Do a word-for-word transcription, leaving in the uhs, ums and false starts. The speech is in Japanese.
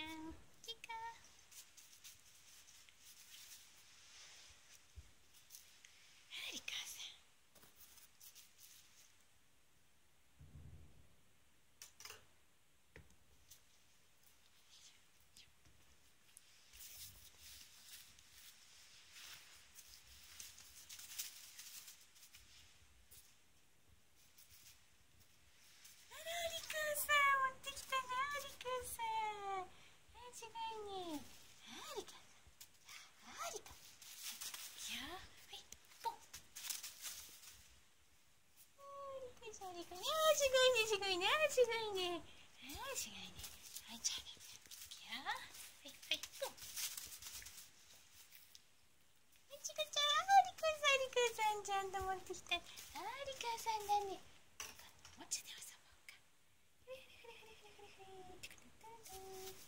ん、リカ。はい、リカさん。あら、リカさん、持ってきたな、リカさん。あ、違うね。あ、リカさん。あ、リカ。いや、はい、ポン。あ、リカさん、リカね。あ、違うね、違うね、あ、違うね。あ、違うね。はい、じゃあね。いや、はい、はい、ポン。あ、ちかちゃん、あ、リカさん、リカさん、ちゃんと持ってきた。あ、リカさんだね。おもちゃで遊ぼうか。ふりふりふりふりふりふり。